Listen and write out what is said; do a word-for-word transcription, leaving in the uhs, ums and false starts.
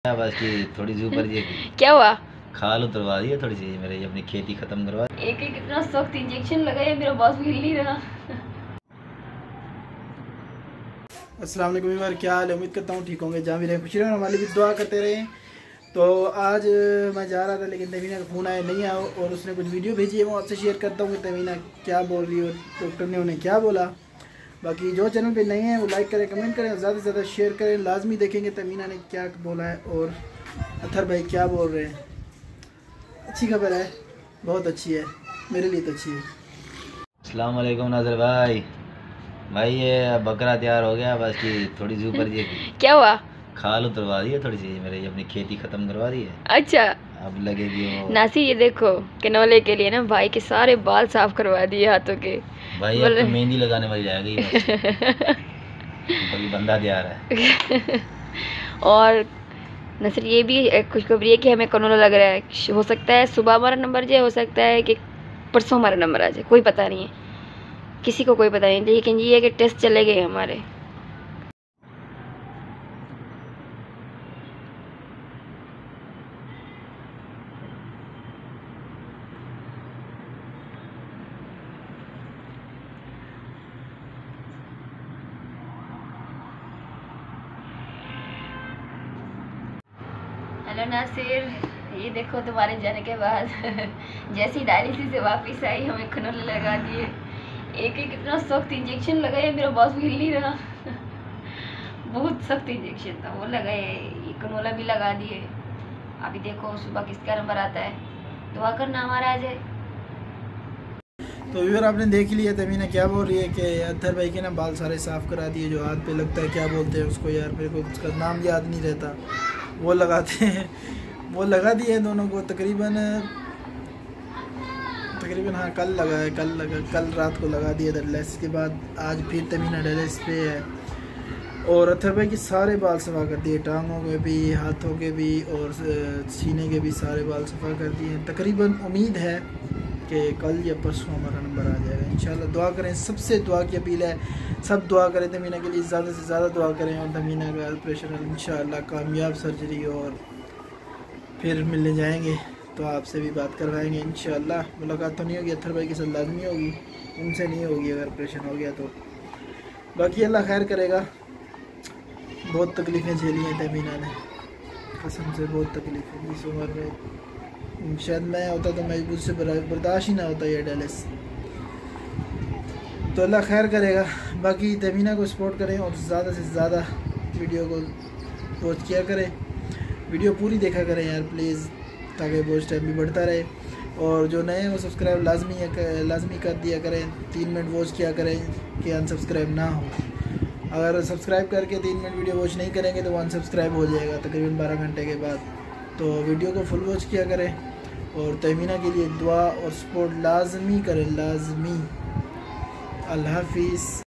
बस की थोड़ी सी ऊपर जी क्या हुआ? खाल उतरवा दी है थोड़ी सी मेरे, अपनी खेती खत्म करवा। एक एक इतना सख्त इंजेक्शन लगाया, मेरा बॉस भी हिल नहीं रहा। अस्सलाम वालेकुम यार, क्या हाल है? उम्मीद करता हूँ ठीक होंगे, जहाँ भी रहें खुशी रहें, हमारे भी दुआ करते रहें। तो आज मैं जा रहा था लेकिन तमीना का फ़ोन आया नहीं आया और उसने कुछ वीडियो भेजी है, वो आपसे शेयर करता हूँ कि तमीना क्या बोल रही है, डॉक्टर ने उन्हें क्या बोला। बाकी जो चैनल पे नए हैं वो लाइक करें, कमेंट करें और ज़्यादा से ज़्यादा शेयर करें। लाजमी देखेंगे तमीना ने क्या बोला है और अथर भाई क्या बोल रहे हैं। अच्छी खबर है, बहुत अच्छी है, मेरे लिए तो अच्छी है। अस्सलाम वालेकुम नाज़र भाई। भाई ये बकरा तैयार हो गया, बस की थोड़ी सी ऊपर जी क्या हुआ? खाल उतरवा दी है थोड़ी सी मेरे, अपनी खेती खत्म करवा दी है। अच्छा अब लगेगी वो नासी, ये देखो कनौले के लिए ना भाई के सारे बाल साफ करवा दिए हाथों के। भाई अब तो मेहंदी लगाने वाली जाएगी अभी बंदा तैयार है। और नसर ये भी खुशखबरी है कि हमें कनौला लग रहा है। हो सकता है सुबह हमारा नंबर जाए, हो सकता है कि परसों हमारा नंबर आ जाए, कोई पता नहीं है, किसी को कोई पता नहीं। लेकिन ये है कि टेस्ट चले गए हमारे। हेलो नासिर, ये देखो तुम्हारे जाने के बाद जैसी डायलिसिस से वापस आई, हमें कनौले लगा दिए। एक एक इतना सख्त इंजेक्शन लगाया, मेरा बॉस भी हिल नहीं रहा। बहुत सख्त इंजेक्शन था वो लगाए, ये कनौला भी लगा दिए। अभी देखो सुबह किसका नंबर आता है, दुआ करना हमारा आ जाए। तो व्यूअर आपने देख लिया तमीना क्या बोल रही है कि अत्थर भाई के ना बाल सारे साफ़ करा दिए, जो हाथ पे लगता है, क्या बोलते हैं उसको यार, मेरे को उसका नाम याद नहीं रहता, वो लगाते हैं, वो लगा दिए दोनों को। तकरीबन तकरीबन हाँ कल लगा है, कल लगा कल रात को लगा दिया डायलिसिस के बाद। आज फिर तमीना डायलिसिस पे है और अत्थर भाई के सारे बाल सफ़ा कर दिए, टांगों के भी, हाथों के भी और सीने के भी सारे बाल सफ़ा कर दिए। तकरीबन उम्मीद है कि कल या परसों हमारा नंबर आ जाएगा इंशाल्लाह। दुआ करें, सबसे दुआ की अपील है, सब दुआ करें तमीना के लिए, ज़्यादा से ज़्यादा दुआ करें और तमीना का ऑपरेशन इंशाल्लाह कामयाब सर्जरी और फिर मिलने जाएंगे तो आपसे भी बात करवाएंगे इंशाल्लाह। मुलाकात तो नहीं होगी अत्थर भाई के साथ, लाजमी होगी, उनसे नहीं होगी अगर ऑपरेशन हो गया तो। बाकी अल्लाह खैर करेगा। बहुत तकलीफ़ें झेली हैं तमीना ने, कसम से बहुत तकलीफ़ें। इस उम्र में शायद मैं होता तो मैं मुझसे बर्दाश्त ही ना होता ये डायलिसिस। तो अल्लाह खैर करेगा। बाकी तमीना को सपोर्ट करें और ज़्यादा से ज़्यादा वीडियो को वॉच किया करें, वीडियो पूरी देखा करें यार प्लीज़, ताकि वॉच टाइम भी बढ़ता रहे। और जो नए हैं वो सब्सक्राइब लाजमी है, लाजमी कर दिया करें। तीन मिनट वॉच किया करें कि अनसब्सक्राइब ना हो। अगर सब्सक्राइब करके तीन मिनट वीडियो वॉच नहीं करेंगे तो वो अनसब्सक्राइब हो जाएगा तकरीबन बारह घंटे के बाद। तो वीडियो को फुल वॉच किया करें और तमीना के लिए दुआ और सपोर्ट लाजमी करें, लाजमी। अल्लाह हाफिज़।